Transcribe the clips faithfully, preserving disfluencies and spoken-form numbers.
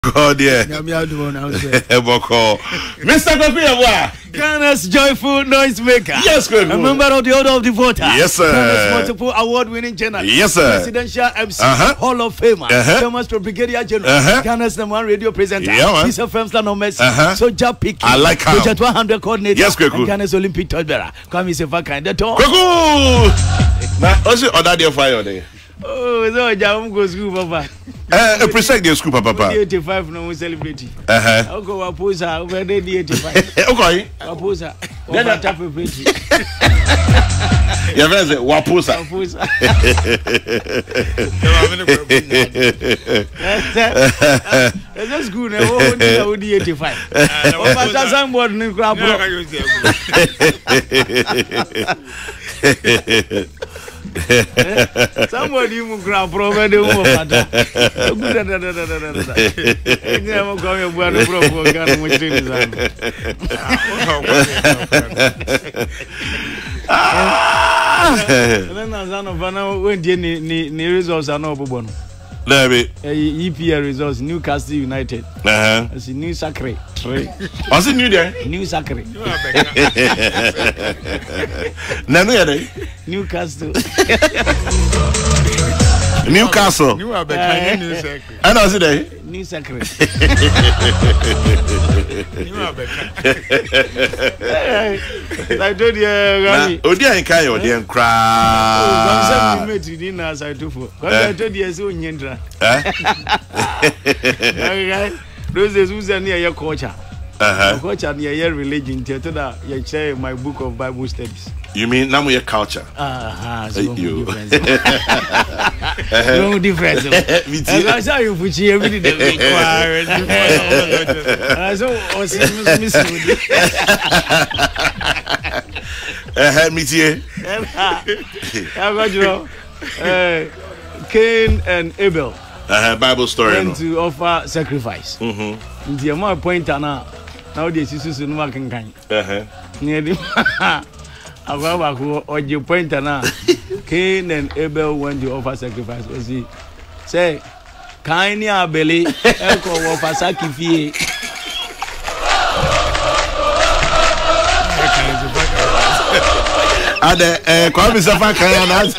God, yeah. Eboko. Mister Kwaku Yeboah. Ghana's joyful noisemaker. Yes, good. A member of the Order of the Voter. Yes, sir. Ghana's multiple award-winning journalist. Yes, sir. Presidential M C. Uh-huh. Hall of Famer. Uh-huh. Famous Brigadier General. Uh-huh. Ghana's number one radio presenter. Yeah, man. He's a Femsla no Messi. Uh-huh. Soldier Pick. I like how. Project one hundred coordinator. Yes, Kwaku. And Ghana's Olympic torchbearer. Kwami Sefa Kayi. The top. Kwaku. Now, what's the other day fire there? Oh, so I jam go school, Papa. Uh, a present the school, Papa. eighty-five no we celebrate. Uh huh. I'll go Waposa over the eighty-five. Okay. Waposa. Then I tap a pretty. Your friend said Waposa. Waposa. That's good. I want the eighty-five. What does somebody new crap? Somebody you grab problem the woman. Never go your brother from Ghana which is then as an of when the results are not born. E P L results Newcastle United. Uh-huh. As a new sacre. Was it new there? New sacre. No, no, Newcastle. Newcastle. You are back. New sacre. I know, is it there? New sacre. You are back. I told you, Rami. Odia and Kayo, Odia cry. I'm met you dinner as I do for. I told you, so Yendra. Those who's near your culture. Uh-huh. Culture near your religion. That you share my book of Bible studies. You mean now your culture? Uh-huh. So you. No difference. I saw you put you every day. I saw us missing. Uh, Mitier. I got you. Cain and Abel. Uh, Bible story. Went to offer sacrifice. Mm-hmm. The amount point now. Nowadays, this is no can kind. Uh-huh. Near the or you point now. Cain and Abel went to offer sacrifice. Was he say, Cain and Abel, Echo offer sacrifice. Ade, eh, Kwami Sefa Kayi.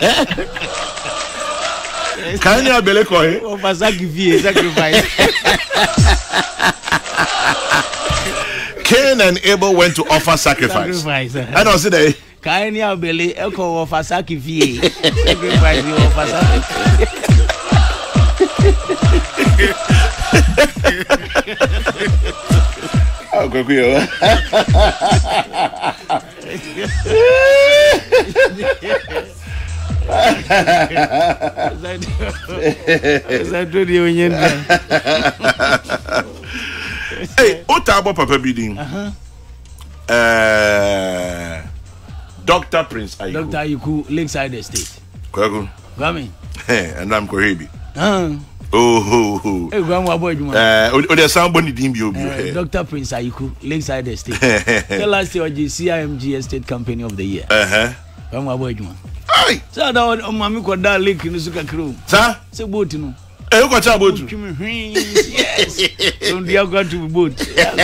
Cain and Abel koi offer sacrifice. Sacrifice. Cain and Abel went to offer sacrifice. Sacrifice. I don't see that. Cain and Abel, Echo offer sacrifice. Sacrifice, you offer sacrifice. Oh, Kwaku Yeboah. Hey, Otabo Papa Bidding. Uh-huh. Uh, Doctor Prince Ayiku. Doctor Ayiku, Lakeside Estate. Kwaku. Kwami. Hey, and I'm Korebi. Uh-huh. Oh, ho, ho. Hey, Grandma boy, you uh, oh, there's somebody in you. Doctor Prince Ayiku, Lakeside Estate. Tell us your C I M G Estate Company of the Year. Uh-huh. Grandma boy, you Aye. So that on Mammy could that lake in the Suka crew. Sir? Say boat, you know. Eh, you got a boat? Yes. So they are going to boat.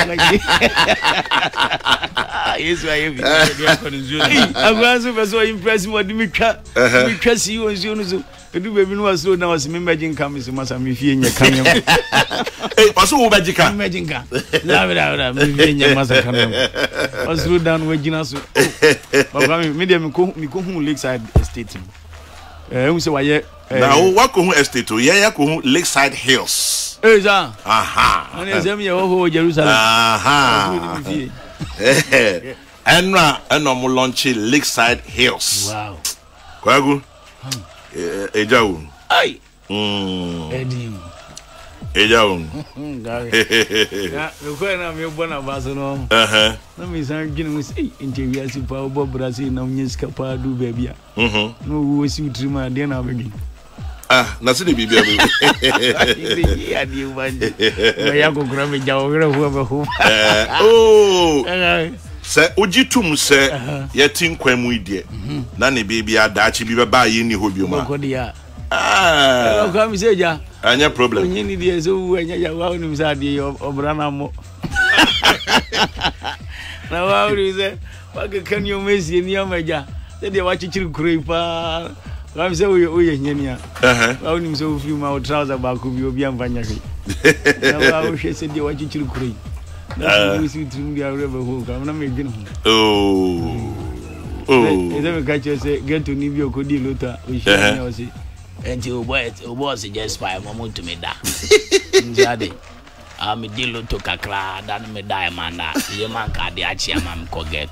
Yes, I am. I'm going to be so impressed with me. We trust you and you. You do baby no so now as imagine come so must me fie nya kan. Eh, paso wo baji ka. Imagine ka. La la la me fie nya masa kan. Paso down we gina so. Baba me me me ko me ko hu Lakeside Estate. Eh, we say wa ye. Now what ko hu estate o? Ye ya ko hu Lakeside Hills. Eh, za. Aha. Oni say me ye ho Jerusalem. Aha. Eh. Enra eno mo launch Lakeside Hills. Wow. Kwaku. Ejaun. Ay. Mm. Edim. Ejaun. Gary. Ya, me ko na me bona baso no. Uh-huh. Na me san gina mo say interview asi pa obo Brazil na onye ska pa du bia. Mhm. No wo si utrima de na begin. Ah, na se de bibia be. Ya di wanje. Me ya ko kura me jawo gre ho be ho. Eh, oh. Se ojitum se yetin kwamu ide na ne bibia daachi bi ba ye ni ho bi ma. Ko dia. Ah. Ko mi se ja. Anya problem. Onye ni dey so anya ya wa unu say dey obra na mo. Na wa unu say wa ka kan yo mezi ni amaja. Say dey wa chichiri kuroi pa. Wa say we we nyania. Eh. Wa unu say ofi ma o trouser ba ko bi obi amfanya kai. Na wa o hwe say dey wa chichiri kuroi. Na we see trim dia rebe ho ka na me gin ho. Oh. Oh. Is that catch say get to Nibio Kodi Luta? We shall see. And you boy, it was just by a moment to me da. Jade. I'm a deal to Kakra, than me diamond. Ye man can the Achiam Koget.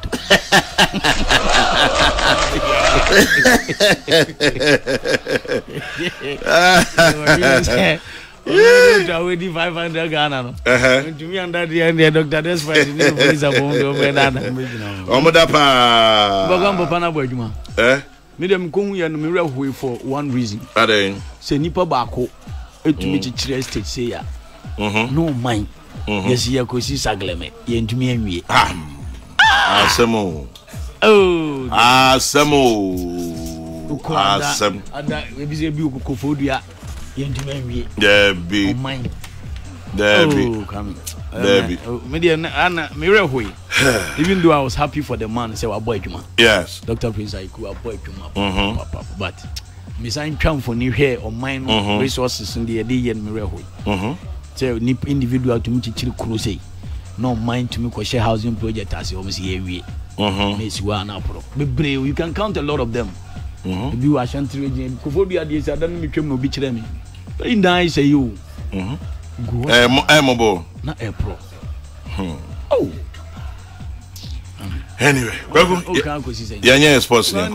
Already five hundred Ghana. To me, under the end, the doctor, that's why the police are going to be done. Omodapa. Bogam Pana Bojuma. Eh? Medium Kung and Mirror way for one reason. Ade. Say Nipa Bako, it to me to state say ya. No mind. Yes, ya ko si sagleme. Ye ntumi anwie. Ah. Asemo. Oh. Asemo. Asem. Ada we be say bi okofodua. Yentumenwie. There be. Oh mine. There be. Oh, coming. There be. Media Anna Mirahoi. Even though I was happy for the man, say, boy, Juma. Yes. Doctor Prince, I could avoid Juma. But Miss I'm come for new hair or mine resources in the idea and Mirahoi. So, nip individual to meet Chili Crusade. No mind to me, because share housing project as you almost hear we. Miss One Apro. You can count a lot of them. Mm-hmm. You are shanty region. Kofobia days, I don't become no beach them. Very nice, say you. Mm-hmm. Eh, mobile. Not a pro. Oh. Anyway, yeah, yeah, sports. Oh,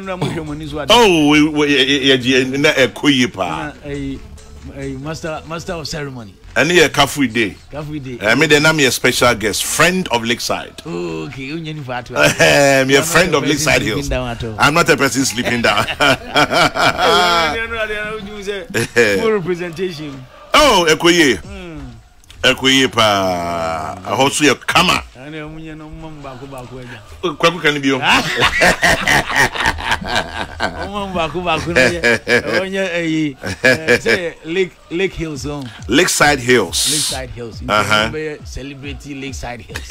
we, a Kuyipa. A master, master of ceremony. And here, Kafu Day. Kafu Day. I made them a special guest, friend of Lakeside. Oh, okay, Union Fatu. I'm a friend of Lakeside Hills. I'm not a person sleeping down. Full representation. Oh, Ekoye. Ekoye pa. I hope you come up. Kwaku can be on. Lake Lake Hills zone. Lakeside Hills. Lakeside Hills. Uh-huh. Celebrity Lakeside Hills.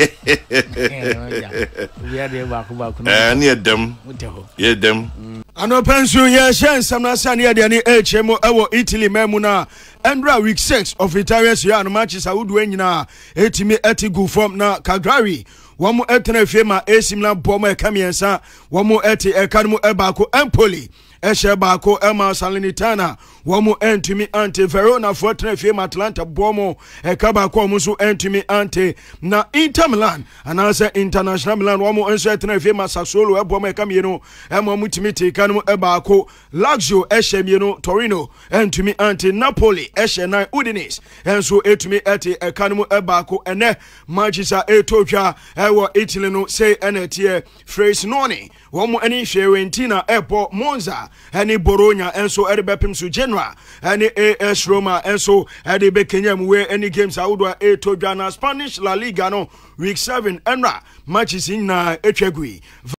We are there baku baku. Near them. Yeah them. Ano pension ye shen samna sani ade ani H M O ewo Italy memuna Endra week six of Italian ya no matches awudu enyina etimi etigu form na Cagliari wamu etena fema A C Milan bomo e kamiensa wamu eti ekanimu ebako Empoli eshe bako Ema Salernitana wamu entimi ante Verona fortene fema Atlanta bomo ekabako omusu entimi ante na Inter Milan anase International Milan wamu enso etena fema Sassuolo ebomo e kamieno ema mutimi tekanimu ebako Lazio eshe mieno Torino entimi ante Napoli eshe na Udinese enso etumi eti ekanimu ebako ene Manchester etotwa ewo Italy no say enetie Fresnoni womu eni Fiorentina epo Monza eni Bologna enso erebepim su Genoa eni A S Roma enso edi bekenyam we eni games awudwa etotwa na Spanish La Liga no week seven enra matches in na etwagui